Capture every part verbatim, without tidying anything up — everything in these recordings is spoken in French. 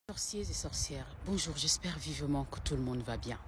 Sorciers et sorcières, bonjour, j'espère vivement que tout le monde va bien.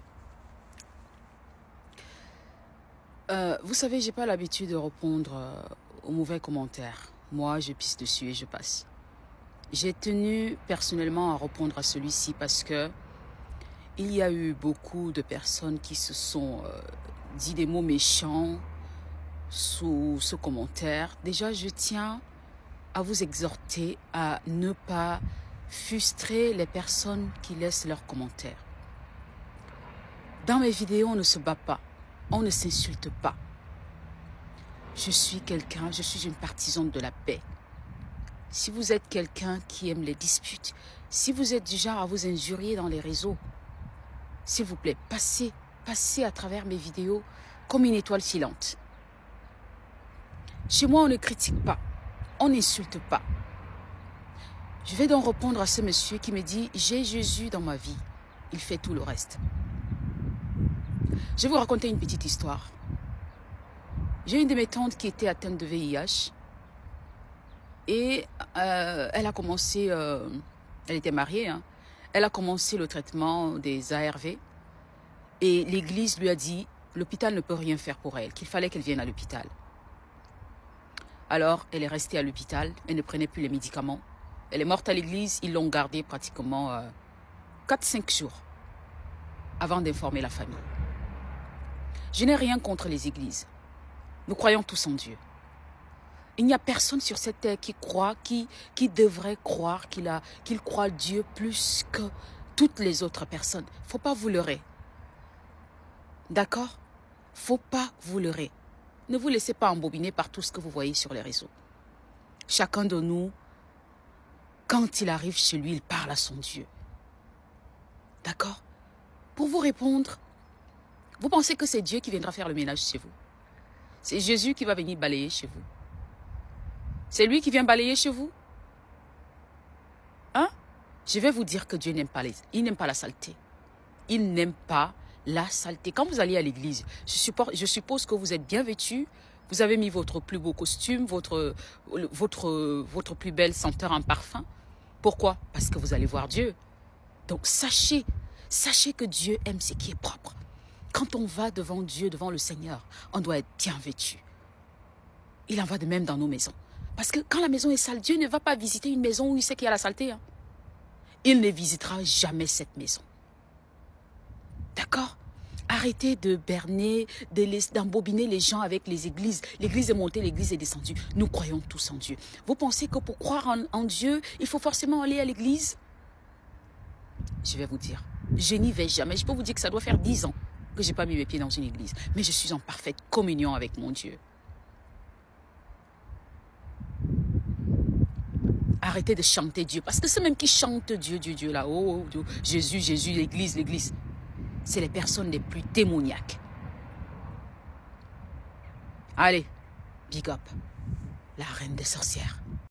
Euh, vous savez, j'ai pas l'habitude de répondre euh, aux mauvais commentaires. Moi, je pisse dessus et je passe. J'ai tenu personnellement à répondre à celui-ci parce que il y a eu beaucoup de personnes qui se sont euh, dit des mots méchants sous ce commentaire. Déjà, je tiens à vous exhorter à ne pas frustrer les personnes qui laissent leurs commentaires. Dans mes vidéos, on ne se bat pas, on ne s'insulte pas. Je suis quelqu'un, je suis une partisane de la paix. Si vous êtes quelqu'un qui aime les disputes, si vous êtes du genre à vous injurier dans les réseaux, s'il vous plaît, passez, passez à travers mes vidéos comme une étoile filante. Chez moi, on ne critique pas, on n'insulte pas. Je vais donc répondre à ce monsieur qui me dit « J'ai Jésus dans ma vie, il fait tout le reste ». Je vais vous raconter une petite histoire. J'ai une de mes tantes qui était atteinte de V I H et euh, elle a commencé, euh, elle était mariée, hein, elle a commencé le traitement des A R V et l'église lui a dit « L'hôpital ne peut rien faire pour elle, qu'il fallait qu'elle vienne à l'hôpital ». Alors, elle est restée à l'hôpital, elle ne prenait plus les médicaments. Elle est morte à l'église, ils l'ont gardée pratiquement euh, quatre à cinq jours avant d'informer la famille. Je n'ai rien contre les églises. Nous croyons tous en Dieu. Il n'y a personne sur cette terre qui croit, qui, qui devrait croire qu'il a, qu'il croit Dieu plus que toutes les autres personnes. Il ne faut pas vous leurrer. D'accord? Il ne faut pas vous leurrer. Ne vous laissez pas embobiner par tout ce que vous voyez sur les réseaux. Chacun de nous, quand il arrive chez lui, il parle à son Dieu. D'accord? Pour vous répondre, vous pensez que c'est Dieu qui viendra faire le ménage chez vous? C'est Jésus qui va venir balayer chez vous? C'est lui qui vient balayer chez vous? Hein? Je vais vous dire que Dieu n'aime pas les... Il n'aime pas la saleté. Il n'aime pas la saleté. Quand vous allez à l'église, je, suppose, je suppose que vous êtes bien vêtu, vous avez mis votre plus beau costume, votre, votre, votre plus belle senteur en parfum. Pourquoi? Parce que vous allez voir Dieu. Donc sachez, sachez que Dieu aime ce qui est propre. Quand on va devant Dieu, devant le Seigneur, on doit être bien vêtu. Il en va de même dans nos maisons. Parce que quand la maison est sale, Dieu ne va pas visiter une maison où il sait qu'il y a la saleté. Hein. Il ne visitera jamais cette maison. D'accord? Arrêtez de berner, d'embobiner les gens avec les églises. L'église est montée, l'église est descendue. Nous croyons tous en Dieu. Vous pensez que pour croire en, en Dieu, il faut forcément aller à l'église? Je vais vous dire, je n'y vais jamais. Je peux vous dire que ça doit faire dix ans que je n'ai pas mis mes pieds dans une église. Mais je suis en parfaite communion avec mon Dieu. Arrêtez de chanter Dieu. Parce que ceux même qui chantent Dieu, Dieu, Dieu, là, oh, oh Dieu, Jésus, Jésus, l'église, l'église. C'est les personnes les plus démoniaques. Allez, big up, la reine des sorcières.